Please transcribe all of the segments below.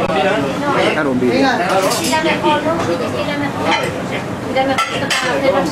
Claro, un vídeo. Mira mejor, ¿no? Mira mejor. Mira mejor que para hacerlas.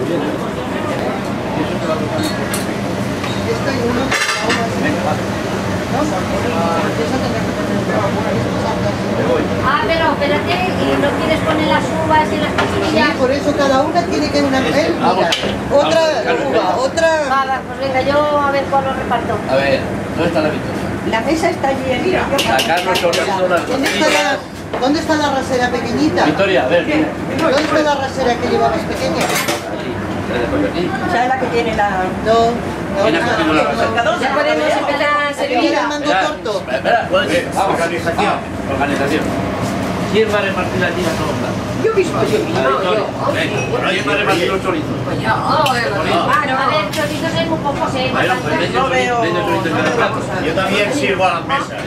Ah, pero espérate, ¿y no quieres poner las uvas y las pastillas? Sí, por eso cada una tiene que una mira, otra uva, otra... Va, pues venga, yo a ver cuál lo reparto. A ver, ¿dónde está la Victoria? La mesa está llena. La Carlos Chorizo, las ¿Dónde está la rasera pequeñita? Victoria, a ver. ¿Dónde está la rasera que llevabas pequeña? ¿Sabes la que tiene la...? No, ¿Quién ha cogido la rasera? Ya podemos empezar a servir. ¿Quién el mando corto? Espera, organización. Organización. ¿Quién va a repartir aquí la torta? Yo mismo, yo mismo. ¿Quién va a repartir los chorizos? A ver, chorizos hay muy pocos, ¿eh? Bueno, pues vende chorizo en cada plato. Yo también sirvo a las mesas.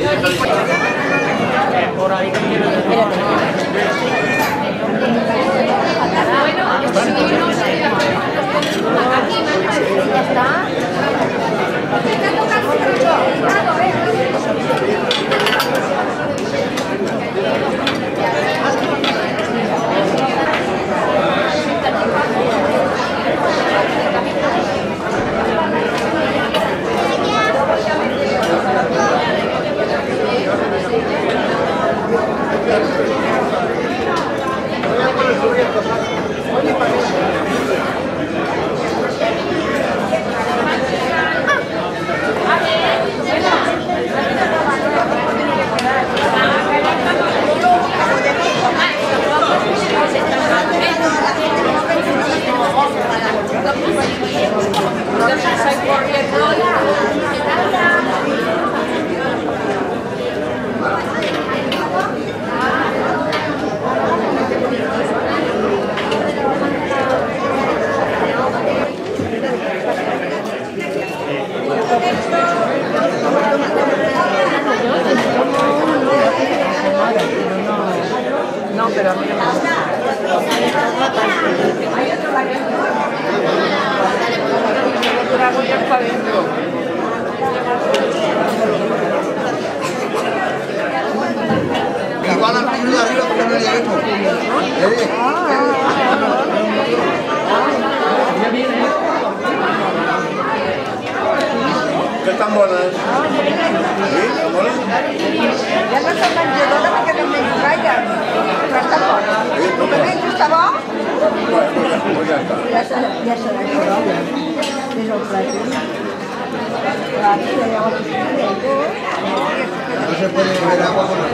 Por ahí Ya está. No, pero a mí no me gusta. Trago ya para adentro. Igual al primero de arriba porque no le lleguemos. ¿Qué están buenas? ¿Sí? ¿Están buenas? Ya no son menjadores perquè no me callen. Però està bona. Tu també està bo? Pues ya está. Ja se l'ha corona. És el plat. No se puede beber agua con